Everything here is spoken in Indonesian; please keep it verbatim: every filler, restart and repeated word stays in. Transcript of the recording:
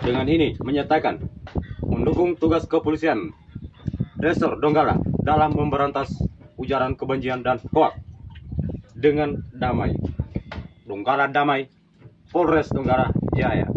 dengan ini menyatakan mendukung tugas kepolisian Resor Donggala dalam memberantas ujaran kebencian dan hoak dengan damai. Donggala damai, Polres Donggala Jaya.